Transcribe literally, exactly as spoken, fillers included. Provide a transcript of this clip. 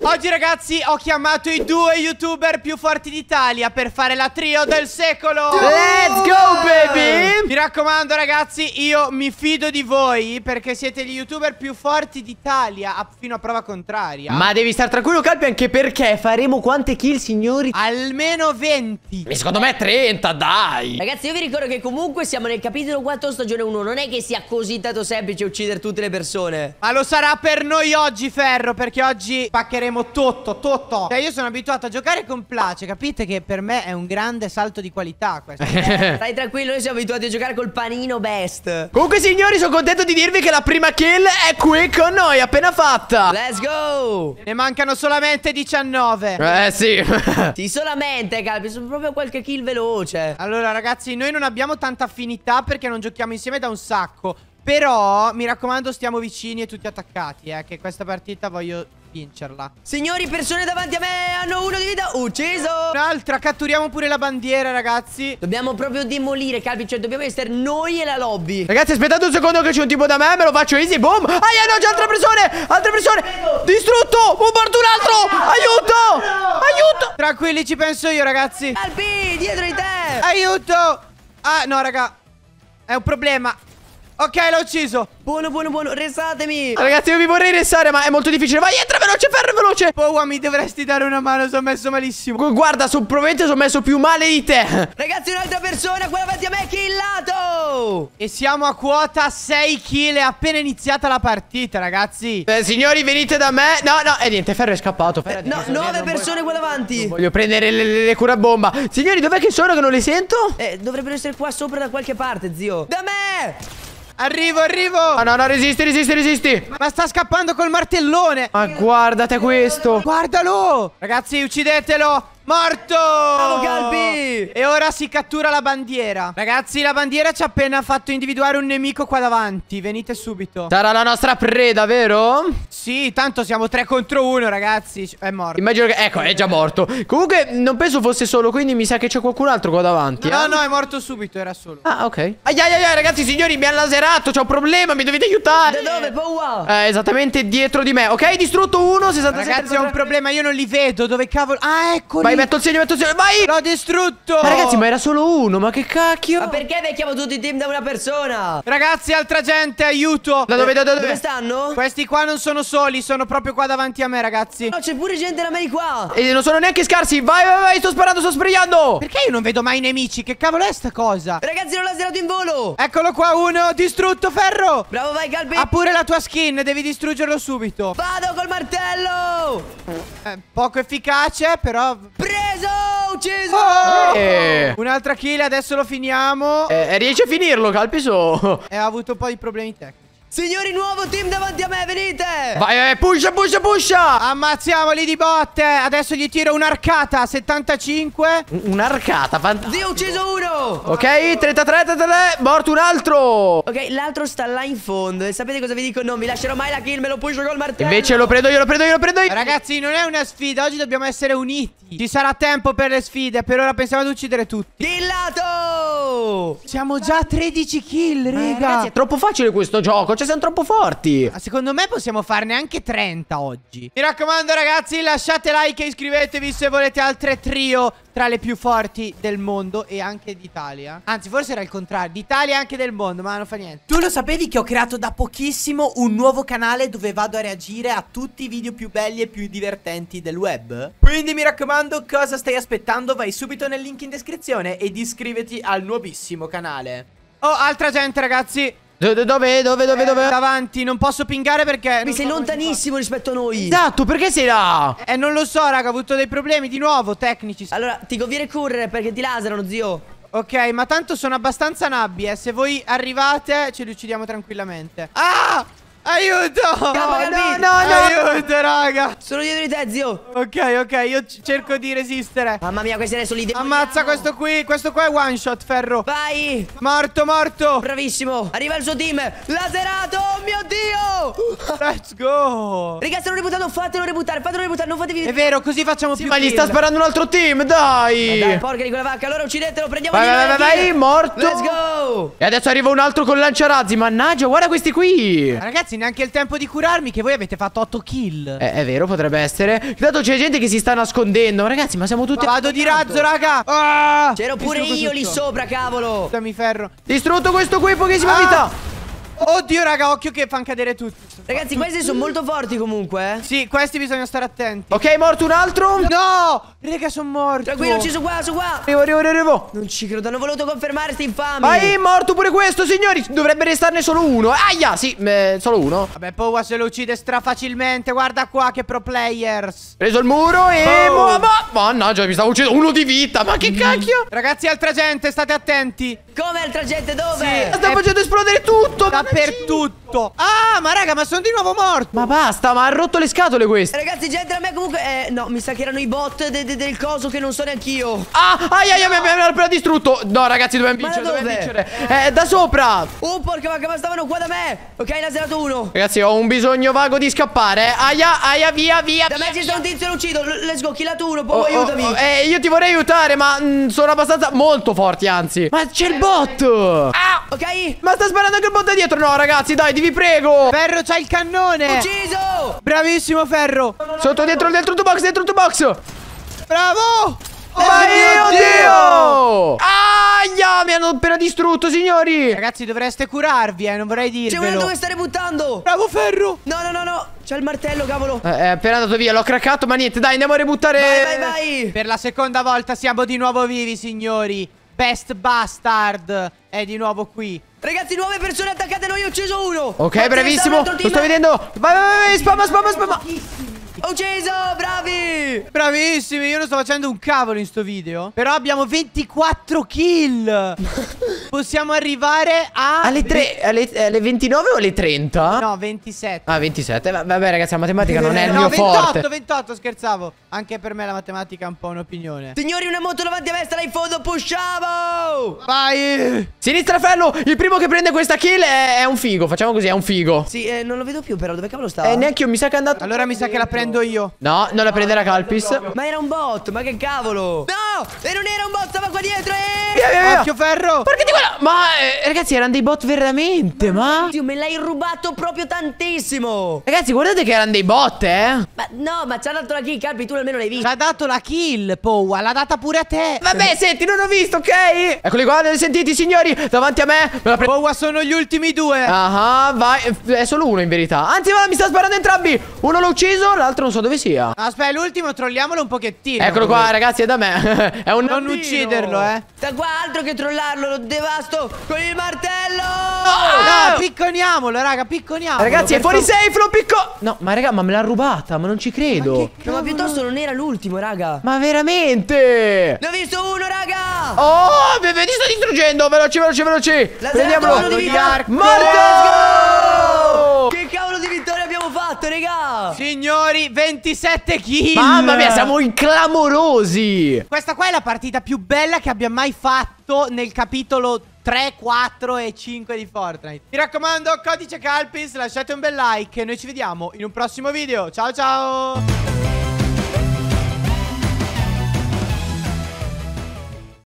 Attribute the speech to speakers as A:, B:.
A: Oggi ragazzi ho chiamato i due youtuber più forti d'Italia per fare la trio del secolo.
B: Let's go baby.
A: Mi raccomando ragazzi, io mi fido di voi perché siete gli youtuber più forti d'Italia fino a prova contraria.
B: Ma devi stare tranquillo Calpi, anche perché faremo quante kill signori?
A: Almeno venti.
B: E secondo me trenta, dai.
C: Ragazzi, io vi ricordo che comunque siamo nel capitolo quattro stagione uno. Non è che sia così tanto semplice uccidere tutte le persone.
A: Ma lo sarà per noi oggi, Ferro, perché oggi paccheremo tutto, tutto. Cioè io sono abituato a giocare con Place, capite che per me è un grande salto di qualità questo.
C: Stai tranquillo, noi siamo abituati a giocare col panino best.
B: Comunque signori, sono contento di dirvi che la prima kill è qui con noi, appena fatta.
C: Let's go.
A: Ne mancano solamente diciannove.
B: Eh sì.
C: Sì, solamente Calpi, sono proprio qualche kill veloce.
A: Allora ragazzi, noi non abbiamo tanta affinità perché non giochiamo insieme da un sacco. Però mi raccomando, stiamo vicini e tutti attaccati, eh, che questa partita voglio vincerla.
C: Signori, persone davanti a me hanno uno di vita. Ucciso.
A: Un'altra, catturiamo pure la bandiera ragazzi.
C: Dobbiamo proprio demolire Calpi, cioè dobbiamo essere noi e la lobby.
B: Ragazzi aspettate un secondo che c'è un tipo da me, me lo faccio easy, boom. Aia no, c'è altre persone, altre persone. Distrutto, bombardo un altro. Aiuto, aiuto.
A: Tranquilli, ci penso io ragazzi.
C: Calpi, dietro di te.
A: Aiuto. Ah no raga, è un problema. Ok, l'ho ucciso.
C: Buono, buono, buono, resatemi.
B: Ragazzi io vi vorrei restare, ma è molto difficile. Vai, entra veloce, ferro veloce.
A: Powa, mi dovresti dare una mano, sono messo malissimo.
B: Gu- Guarda, so, probabilmente sono messo più male di te.
C: Ragazzi, un'altra persona, quella davanti a me è killato.
A: E siamo a quota sei kill, è appena iniziata la partita ragazzi.
B: eh, Signori venite da me. No, no, e eh, niente, Ferro è scappato, Ferro è
C: No, nove persone qua davanti.
B: Voglio prendere le, le, le curabomba. Signori, dov'è che sono che non le sento?
C: Eh, dovrebbero essere qua sopra da qualche parte, zio. Da me.
A: Arrivo, arrivo.
B: Ah no, no, resisti, resisti, resisti.
A: Ma sta scappando col martellone.
B: Ma guardate questo.
A: Guardalo. Ragazzi, uccidetelo. Morto.
C: Bravo Calpi.
A: E ora si cattura la bandiera. Ragazzi, la bandiera ci ha appena fatto individuare un nemico qua davanti. Venite subito.
B: Sarà la nostra preda, vero?
A: Sì, tanto siamo tre contro uno, ragazzi. È morto.
B: Immagino che... Ecco, è già morto. Comunque, non penso fosse solo, quindi mi sa che c'è qualcun altro qua davanti.
A: No,
B: eh?
A: no, è morto subito, era solo.
B: Ah, ok. Ai ai ai ai, ragazzi, signori, mi ha laserato. C'ho un problema, mi dovete aiutare.
C: Da dove, Powa?
B: Eh, esattamente dietro di me. Ok, distrutto uno, sessantasette.
A: Ragazzi, ho un problema, io non li vedo. Dove cavolo? Ah, eccoli.
B: Vai, metto il segno, metto il segno. Vai.
A: L'ho distrutto.
B: Ma ragazzi, ma era solo uno, ma che cacchio?
C: Ma perché becchiamo tutti i team da una persona?
A: Ragazzi, altra gente, aiuto.
B: Da dove, da dove?
C: Dove stanno?
A: Questi qua non sono soli, sono proprio qua davanti a me, ragazzi.
C: No, c'è pure gente da me di qua.
B: E non sono neanche scarsi. Vai, vai, vai, sto sparando, sto sprayando.
A: Perché io non vedo mai i nemici? Che cavolo è sta cosa?
C: Ragazzi, l'ho laserato in volo.
A: Eccolo qua uno, distrutto, Ferro.
C: Bravo, vai Calpi.
A: Ha pure la tua skin, devi distruggerlo subito.
C: Vado col martello.
A: Eh, poco efficace, però.
C: Preso, ucciso.
A: Oh!
B: Eh.
A: Un'altra kill, adesso lo finiamo.
B: Eh, riesci a finirlo, Calpiso?
A: E ha avuto un po' di problemi tecnici.
C: Signori, nuovo team davanti a me, venite.
B: Vai, eh, pusha, pusha, pusha.
A: Ammazziamoli di botte. Adesso gli tiro un'arcata, settantacinque.
B: Un'arcata, fantastico.
C: Zio, ho ucciso uno.
B: Ok, trentatré, trentatré, morto un altro.
C: Ok, l'altro sta là in fondo. E sapete cosa vi dico? Non vi lascerò mai la kill, me lo pusho col martello.
B: Invece lo prendo io, lo prendo io, lo prendo io.
A: Ragazzi, non è una sfida, oggi dobbiamo essere uniti. Ci sarà tempo per le sfide, per ora pensiamo ad uccidere tutti.
C: Killato.
A: Siamo già a tredici kill, raga.
B: Ragazzi, è troppo facile questo gioco, cioè siamo troppo forti.
A: Ma secondo me possiamo farne anche trenta oggi. Mi raccomando ragazzi, lasciate like e iscrivetevi se volete altre trio tra le più forti del mondo e anche d'Italia. Anzi, forse era il contrario, d'Italia e anche del mondo, ma non fa niente. Tu lo sapevi che ho creato da pochissimo un nuovo canale dove vado a reagire a tutti i video più belli e più divertenti del web? Quindi mi raccomando, cosa stai aspettando? Vai subito nel link in descrizione ed iscriviti al nuovissimo canale. Oh, altra gente ragazzi.
B: Dove, dove, dove, dove, dove?
A: Davanti, non posso pingare perché
C: Mi sei lontanissimo rispetto a noi.
B: Esatto, perché sei là?
A: Eh, non lo so, raga, ho avuto dei problemi di nuovo, tecnici.
C: Allora, ti conviene correre perché ti laserano, zio.
A: Ok, ma tanto sono abbastanza nabbi, eh. Se voi arrivate, ce li uccidiamo tranquillamente. Ah! Aiuto!
C: No,
A: no, no, no! Aiuto, raga!
C: Sono dietro di te, zio.
A: Ok, ok, io cerco di resistere.
C: Mamma mia, questi adesso li devo.
A: Ammazza questo qui, questo qua è one shot, Ferro.
C: Vai!
A: Morto, morto!
C: Bravissimo! Arriva il suo team! Laserato! Oh mio Dio!
A: Let's go!
C: Raga, stanno ributtando, fatelo ributtare, fatelo ributtare, non fatevi.
A: È vero, così facciamo
B: Sì,
A: più
B: ma gli
A: kill.
B: sta sparando un altro team, dai!
C: Dai, porca di quella vacca, allora uccidetelo, prendiamo
B: Vai,
C: di
B: vai,
C: noi
B: vai,
C: la kill.
B: vai, morto.
C: Let's go!
B: E adesso arriva un altro con lanciarazzi, mannaggia, guarda questi qui.
A: Ragazzi, ragazzi, neanche il tempo di curarmi, che voi avete fatto otto kill.
B: Eh, è vero, potrebbe essere. Tanto c'è gente che si sta nascondendo. Ragazzi, ma siamo tutti...
A: Vado di razzo, raga. Ah!
C: C'ero pure io lì sopra, cavolo.
A: Dammi ferro.
B: Distrutto questo qui, pochissima
A: Ah!
B: vita.
A: Oddio, raga, occhio che fanno cadere tutti.
C: Ragazzi, questi sono molto forti comunque, eh.
A: Sì, questi bisogna stare attenti.
B: Ok, morto un altro.
A: No! Raga, sono morto.
C: Tranquillo, ci sono qua, sono qua.
B: Arrivo, arrivo, arrivo.
C: Non ci credo, hanno voluto confermare sti infami.
B: Vai, morto pure questo, signori. Dovrebbe restarne solo uno. Aia, sì, eh, solo uno.
A: Vabbè, Powa se lo uccide strafacilmente. Guarda qua, che pro players.
B: Preso il muro e...
A: Oh.
B: Ma, mannaggia, mi stavo uccidendo uno di vita. Ma che cacchio?
A: Ragazzi, altra gente, state attenti.
C: Come altra gente, dove?
A: Sì.
B: Sta
A: È-
B: facendo esplodere tutto.
A: Dappertutto. Ah, ma raga, ma sono di nuovo morto.
B: Ma basta, ma ha rotto le scatole questo.
C: Ragazzi, gente, a me comunque... Eh, no, mi sa che erano i bot de- de- del coso che non so neanch'io.
B: Ah, aia, aia, mi hanno appena distrutto. No, ragazzi, dobbiamo
C: Ma
B: vincere,
C: da
B: dobbiamo
C: dove?
B: vincere. Eh, da sopra.
C: Oh, porca vacca, ma stavano qua da me. Ok, ne ha zerato uno.
B: Ragazzi, ho un bisogno vago di scappare. Aia, aia, via, via.
C: Da me ci sta un tizio, lo uccido. L- Let's go, killato uno,
B: Oh,
C: poi
B: oh,
C: aiutami.
B: oh, eh, io ti vorrei aiutare, ma mh, sono abbastanza molto forti, anzi. Ma c'è il bot.
C: Ah, ok.
B: Ma sta sparando anche il bot da dietro. No, ragazzi, dai, vi prego.
A: Ferro, c'ha il cannone.
C: Ucciso.
A: Bravissimo, Ferro.
B: Sotto, dietro, dentro il box, dentro il box.
A: Bravo.
B: Vai,
A: Oh,
B: oddio. Aia, mi hanno appena distrutto, signori.
A: Ragazzi, dovreste curarvi, eh, non vorrei
C: C'è uno
A: dirvelo.
C: dove stare buttando.
A: Bravo, Ferro.
C: No, no, no, no. C'è il martello, cavolo.
B: Eh, è appena andato via, l'ho craccato, ma niente, dai, andiamo a ributtare.
C: Vai, vai, vai.
A: Per la seconda volta siamo di nuovo vivi, signori. Best Bastard è di nuovo qui.
C: Ragazzi, nuove persone attaccate, noi ho ucciso uno.
B: Ok,
C: Ma ce ne sta un
B: bravissimo.
C: altro
B: Lo
C: team.
B: sto vedendo. Vai, vai, vai, spamma, spamma, spamma.
C: Ho ucciso, bravi.
A: Bravissimi, io non sto facendo un cavolo in sto video. Però abbiamo ventiquattro kill. Possiamo arrivare a...
B: Alle tre, alle, alle ventinove o alle trenta?
A: No, ventisette.
B: Ah, ventisette. Va- Vabbè, ragazzi, la matematica non è il
A: no,
B: mio
A: ventotto,
B: forte.
A: ventotto, scherzavo. Anche per me la matematica è un po' un'opinione.
C: Signori, una moto davanti a me, sta là in fondo, pusciamo.
A: Vai.
B: Sinistra fello, il primo che prende questa kill è, è un figo. Facciamo così, è un figo.
C: Sì, eh, non lo vedo più però, dove cavolo sta?
B: Eh, neanche io, mi sa che è andato.
A: Allora mi sa che la prendo io.
B: No, non la prenderà Calpis.
C: Ma era un bot, ma che cavolo? No, e non era un bot, stava qua dietro, eh.
B: Via, via, via.
A: Occhio, Ferro.
B: Perché di quella? Ma eh, ragazzi, erano dei bot veramente, ma
C: Dio, me l'hai rubato proprio tantissimo.
B: ragazzi, guardate che erano dei bot, eh.
C: Ma no, ma ci ha dato la kill, Carpi, tu almeno l'hai
A: Ci
C: visto.
A: ha dato la kill, Powa. L'ha data pure a te.
B: Vabbè, senti, non ho visto, ok? Eccoli qua, li sentiti, signori. Davanti a me. Me la prendo.
A: Powa sono gli ultimi due.
B: Ah, vai. È solo uno in verità. Anzi, va, mi sta sparando entrambi. Uno l'ho ucciso, l'altro non so dove sia.
A: Aspetta, l'ultimo trolliamolo un pochettino.
B: Eccolo qua, ragazzi, è da me. È un
A: Non
B: nannino.
A: ucciderlo, eh.
C: Sta qua, altro che trollarlo, lo devasto con il martello.
B: Ah!
A: No, picconiamolo, raga, picconiamolo.
B: Ragazzi, è
A: per
B: fuori
A: favore.
B: safe, lo picco. No, ma raga, ma me l'ha rubata, ma non ci credo.
C: No, ma piuttosto non era l'ultimo, raga.
B: Ma veramente?
C: Ne ho visto uno, raga.
B: Oh, mi vedi, sto distruggendo. Veloce, veloce, veloce.
C: La
B: Prendiamolo.
C: zero di vita.
B: Morto!
C: Che cavolo di vittoria abbiamo fatto, raga?
A: Signori, ventisette kill.
B: Mamma mia, siamo clamorosi.
A: Questa qua è la partita più bella che abbia mai fatto nel capitolo tre, quattro e cinque di Fortnite. Mi raccomando, codice Calpis, lasciate un bel like e noi ci vediamo in un prossimo video. Ciao ciao.